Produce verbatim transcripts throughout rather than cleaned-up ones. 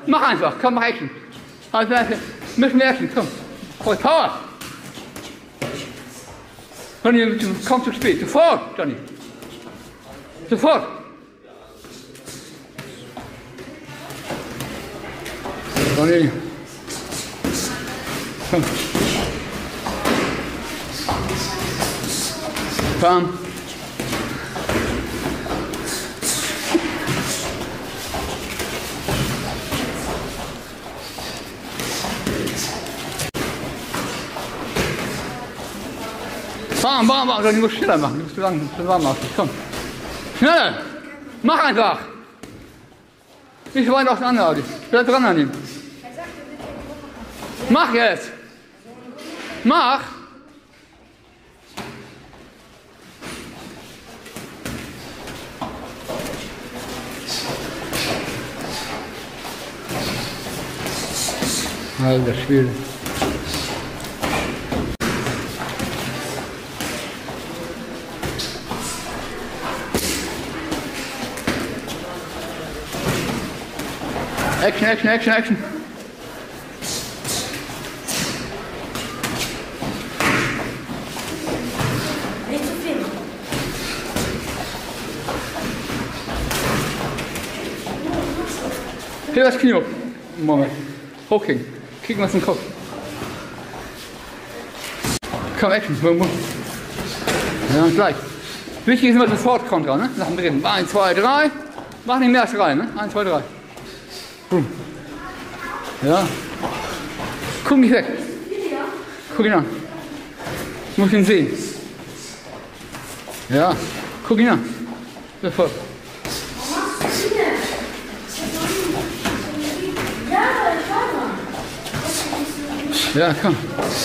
Mach einfach, komm, mach Action. Also, müssen wir Action, komm. Voll Power. Johnny, du kommst zu spät. Sofort, Johnny. Sofort. Johnny. Komm. Komm. Bam, bam, bam, du musst schneller machen, du musst zu lang, zu warm machen. Komm. Schneller! Mach einfach! Ich weine auseinander, bleib dran an ihm. Mach jetzt! Mach! Alter Schwede. Action, Action, Action, Action. Nicht zu viel. Hier das Knie hoch. Moment. Hochkriegen. Kriegen wir es in den Kopf. Komm, Action. Ja, gleich. Wichtig ist immer sofort Kontra, ne? Nach dem Drehen. Eins, zwei, drei. Mach nicht mehr als drei, ne? Eins, zwei, drei. Boom. Ja. Guck nicht weg. Guck ihn an. Ich muss ihn sehen. Ja. Guck ihn an. Sofort. Ja, komm.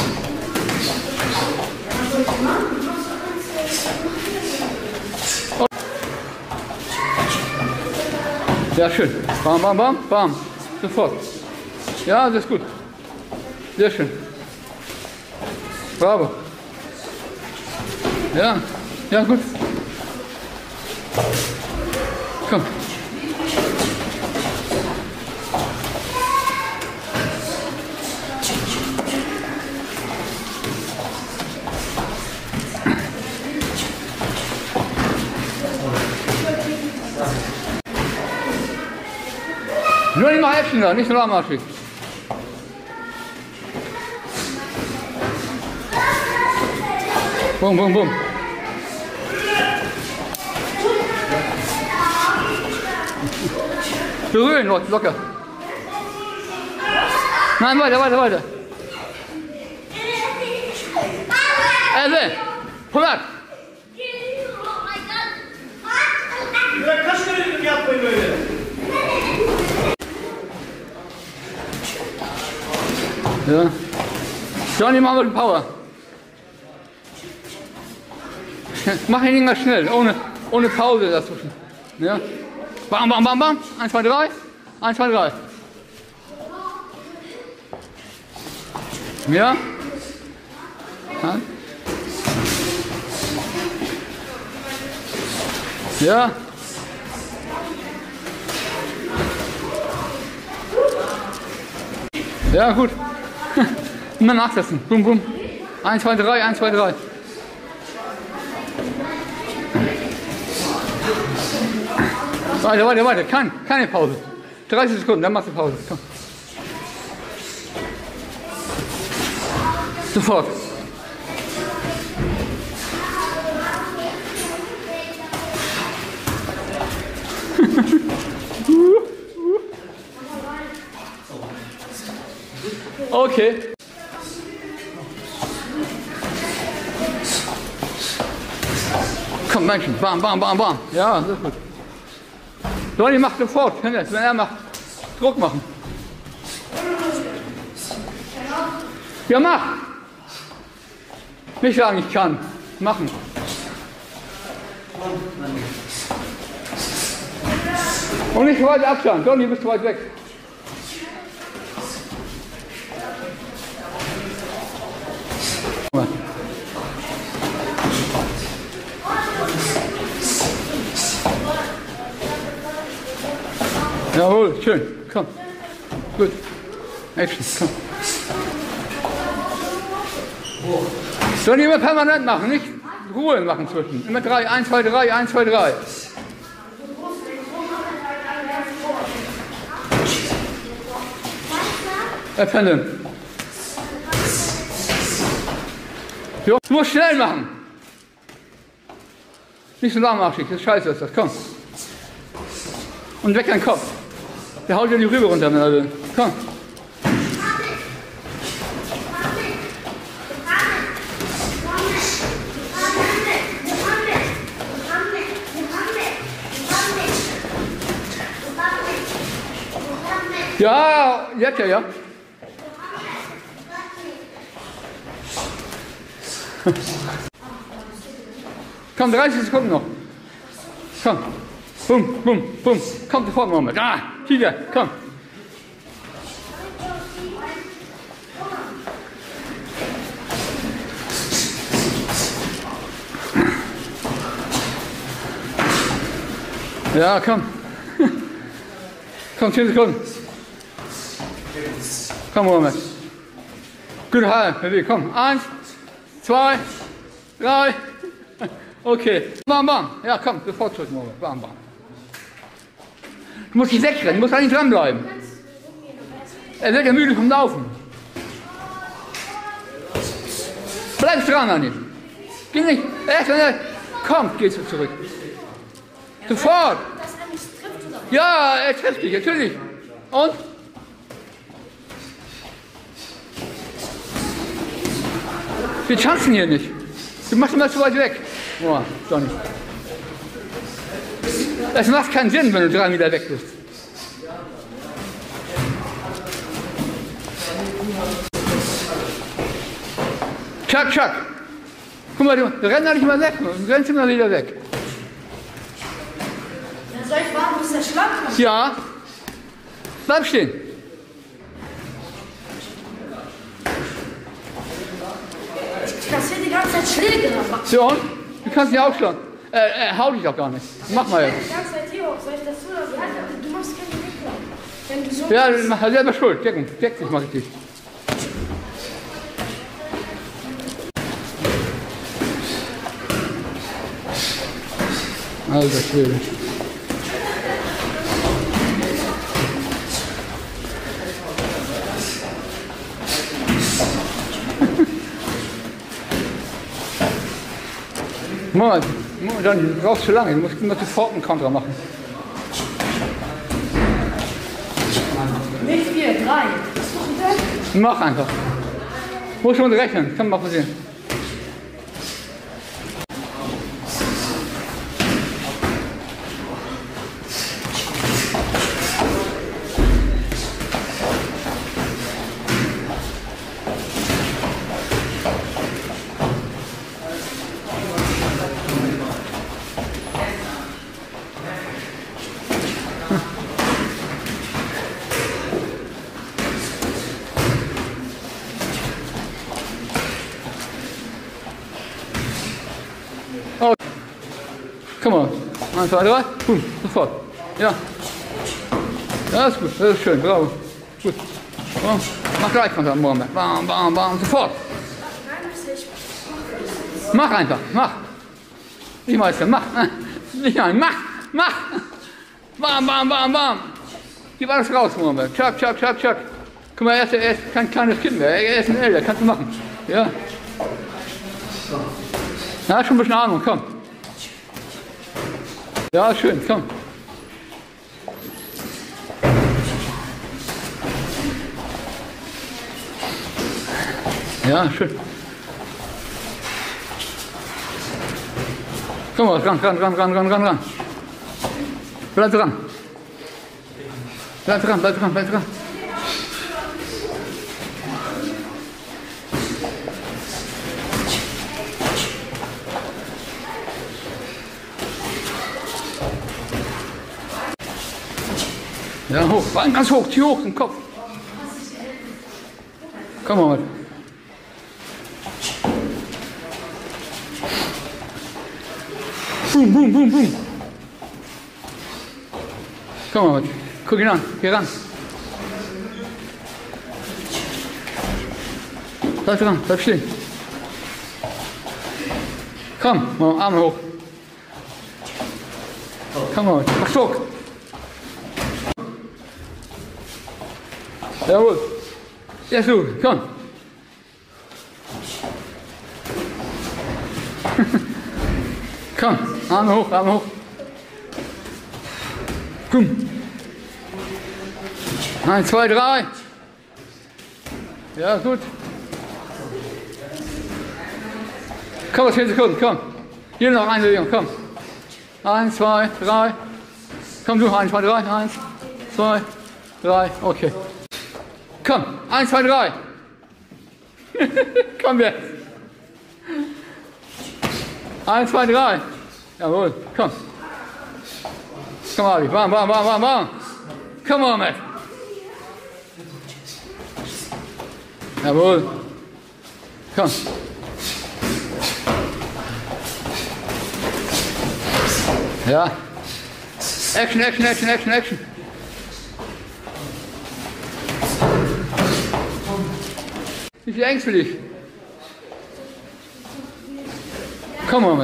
Ja, schön. Bam, bam, bam, bam. Sofort. Ja, das ist gut. Sehr schön. Bravo. Ja, ja, gut. Komm. Nur nicht mal Action da, nicht so lahmarschig. Bum, bum, bum. Berühren, Leute, locker. Nein, weiter, weiter, weiter. Also, pull up. Ja. Johnny, machen wir die Power. Mach ihn mal schnell, ohne, ohne Pause dazwischen. Ja. Bam, bam, bam, bam. Eins, zwei, drei. Eins, zwei, drei. Ja. Ja. Ja, gut. Immer nachsetzen. Bum, bum. Eins, zwei, drei, eins, zwei, drei. Weiter, weiter, weiter. Kein, keine Pause. dreißig Sekunden, dann machst du Pause. Komm. Sofort. Okay. Komm, Menschen. Bam, bam, bam, bam. Ja, das ist gut. Leute, macht sofort. Wenn er macht, Druck machen. Ja, mach. Nicht sagen, ich kann. Machen. Und nicht weit Abstand. Donny, du bist zu weit weg. Jawohl, schön. Komm. Gut. Action, komm. Soll ich immer permanent machen, nicht Ruhe machen zwischen. Immer drei, eins, zwei, drei, eins, zwei, drei. Erkennen. Jo, du musst schnell machen. Nicht so lahmarschig, das ist scheiße ist das, komm. Und weg deinen Kopf. Der haut dir die Rübe runter, wenn er will. Komm. Ja, jetzt ja, ja. Komm, dreißig Sekunden noch. Komm. Bum, bum, bum. Komm sofort, Moment. Ah, Tiger, komm. Ja, komm. Komm, zehn Sekunden. Komm, Moment. Gut, halt, komm. Eins, zwei, drei. Okay. Bam, bam. Ja, komm, sofort zurück, Moment. Bam, bam. Du musst nicht wegrennen, du musst eigentlich dranbleiben. Er wird ja müde vom Laufen. Bleib dran, Anni. Geh nicht. Erst wenn er kommt, gehst du zurück. Sofort. Ja, er trifft dich, natürlich. Und? Wir tanzen hier nicht. Du machst immer zu weit weg. Oh, Johnny. Das macht keinen Sinn, wenn du drei Meter weg bist. Chuck, Chuck. Guck mal, du rennst nicht mal weg. Du rennst immer wieder weg. Dann soll ich warten, bis der Schlag kommt? Ja. Bleib stehen. Ich kassiere die ganze Zeit Schläge. So, und? Du kannst nicht aufschlagen. Er, er haut dich auch gar nicht. Mach mal jetzt. Die ganze Zeit hier hoch. Soll ich das so oder so? Du machst keine Deckung. Wenn du so. Ja, mach selber schuld. Deckung. Deck dich, mach ich dich. Alter Schwede. Moment, dann brauchst du zu lange, du musst immer sofort einen Kontra machen. Nicht vier, drei. Mach einfach. Muss schon rechnen, kann mal passieren. Oh, komm mal. Eins, zwei, drei. Boom, sofort. Ja. Ja, ist gut. Das ist schön. Bravo. Gut. Oh, mach gleich Konter am Morgen. Bam, bam, bam. Sofort. Mach einfach. Mach. Ich Meister. Mach. Nicht nein. Mach. Mach. Bam, bam, bam, bam. Gib alles raus, Moment. Chuck, chuck, chuck, chuck. Guck mal, er ist, er ist kein kleines Kind mehr. Er ist ein Älter. Kannst du machen. Ja. Ja, schon ein bisschen Ahnung, komm. Ja, schön, komm. Ja, schön. Komm mal, ran, ran, ran, ran, ran, ran, ran. Bleib dran. Bleib dran, bleib dran, bleib dran. Ja, hoch, Bein ganz hoch, Tür hoch, im Kopf. Komm mal mit. Boom, boom, boom, boom. Komm mal mit. Guck ihn an, geh ran. bleib dran, bleib stehen. Komm, mal Arme hoch. Komm mal, mach Druck. Jawohl. Jetzt du, komm. Komm, Arme hoch, Arme hoch. Komm. Eins, zwei, drei. Ja, gut. Komm, zehn Sekunden, komm. Hier noch eine Bewegung, komm. Eins, zwei, drei. Komm du, eins, zwei, drei. Eins, zwei, drei. Okay. Komm, eins, zwei, drei. Komm jetzt. Eins, zwei, drei. Jawohl, komm. Komm, Ali. Bam, bam, bam, bam, bam. Komm, Mohammed. Jawohl. Komm. Ja. Action, Action, Action, Action, Action. Wie viel Angst für dich? Komm mal mit.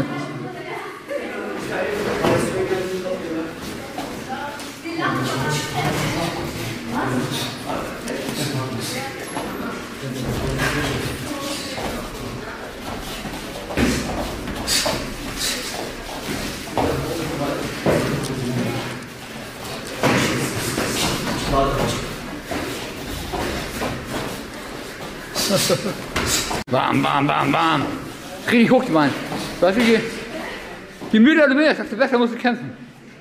Bam, bam, bam, bam. Richtig hoch die Beine. Weißt du, je, je müder du bist, desto besser musst du kämpfen.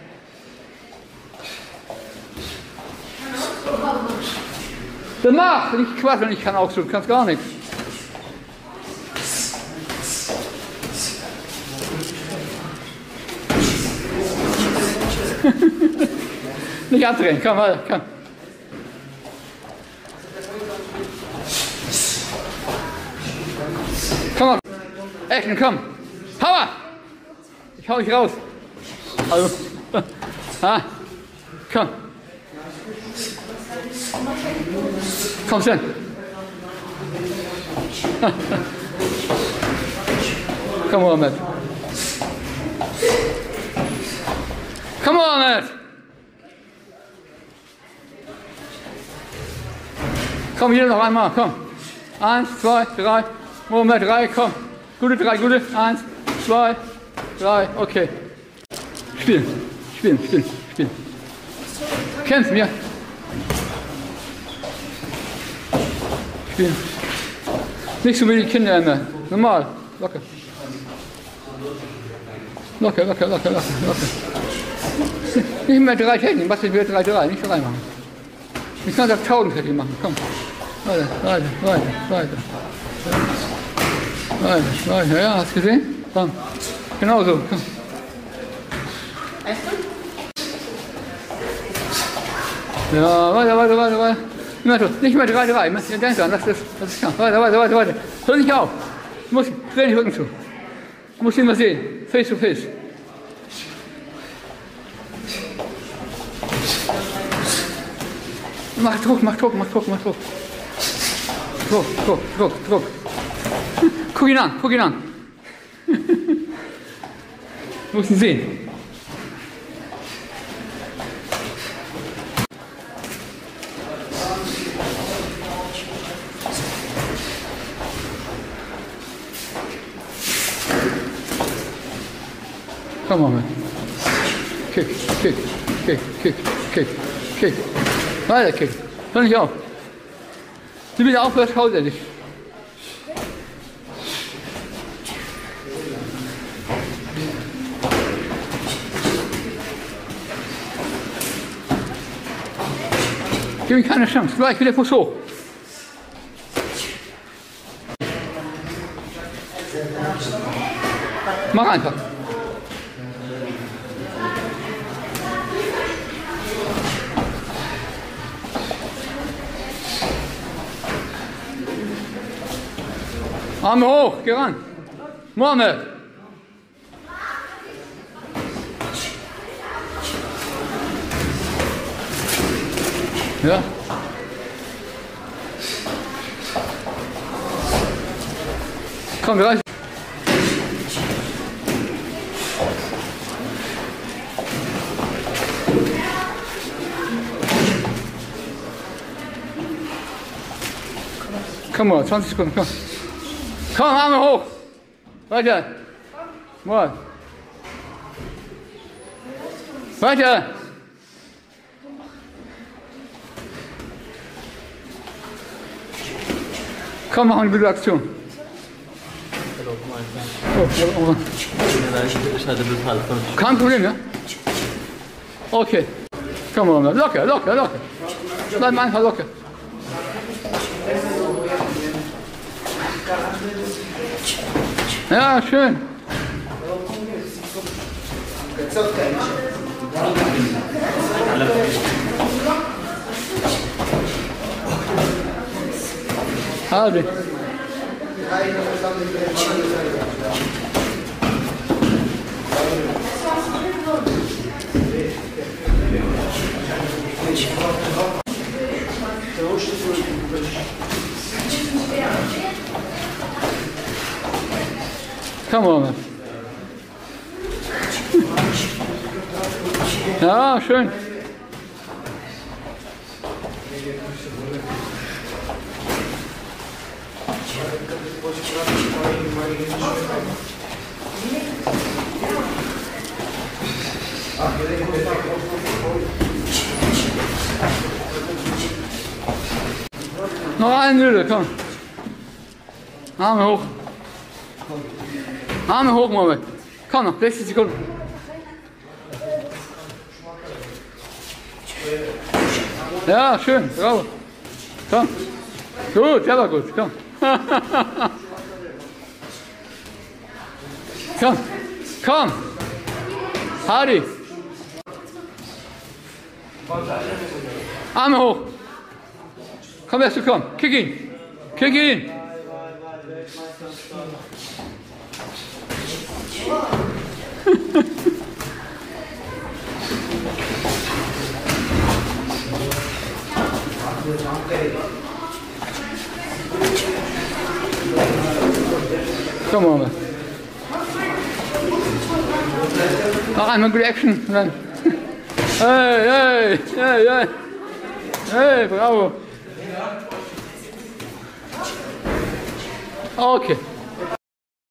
Dann mach, nicht Quatsch, und ich kann auch so, du kannst gar nichts. Nicht andrehen, komm, weiter, komm. Komm mal. Action, komm. Power! Ich hau dich raus. Also. Ah. Komm. Komm schon. Komm, Mohammed. Komm, Mohammed. Komm, hier noch einmal, komm. Eins, zwei, drei. Mohammed, drei, komm. Gute drei, gute. Eins, zwei, drei, okay. Spielen, spielen, spielen, spielen. Kämpfen, ja. Spielen. Nicht so wie die Kinder immer. Normal, locker. Locker, locker, locker, locker, locker. Nicht mehr drei Techniken, was ist wieder drei, drei, nicht drei machen. Ich kann das tausend Techniken machen, komm. Weiter, weiter, weiter, weiter. Weiter, weiter, ja, hast du gesehen? Komm. Genau so, komm. Ja, weiter, weiter, weiter, weiter. Nicht mehr, nicht mehr drei, drei. Denk dran, das ist, das ist klar. Weiter, weiter, weiter, weiter. Hör nicht auf. Du musst, dreh den Rücken zu. Du musst ihn mal sehen. Face to face. Mach Druck, mach Druck, mach Druck, mach Druck. Druck, Druck, Druck, Druck. Guck ihn an, guck ihn an. Du musst ihn sehen. Komm mal mit. Kick, kick, kick, kick, kick, kick. Weiter kick. Hör nicht auf. Du wieder aufhörst, haut er dich. Gib ihm keine Chance. Gleich wieder Fuß hoch. Mach einfach. Arme hoch, geh ran. Mohammed. Ja. Komm, wir reichen. Komm mal, zwanzig Sekunden, komm. Komm, Arme hoch. Weiter. Mal. Weiter. Komm, mach eine gute Aktion. Oh, oh, oh. Kein Problem, ja? Okay. Komm mal, locker, locker, locker. Bleib einfach locker. Ja, schön. Hardy. Come on. Ja, schön. Noch eine Minute, komm. Arme hoch. Arme hoch, Mohammed. Komm noch, sechzig Sekunden. Ja, schön, bravo. Komm. Gut, ja, war gut, komm. Komm, komm. Hardy. Arme hoch. Komm, erst du komm. Kick ihn. Kick ihn. Come on. Noch einmal gute Action. Und dann. Hey, hey, hey, hey. Hey, bravo. Okay.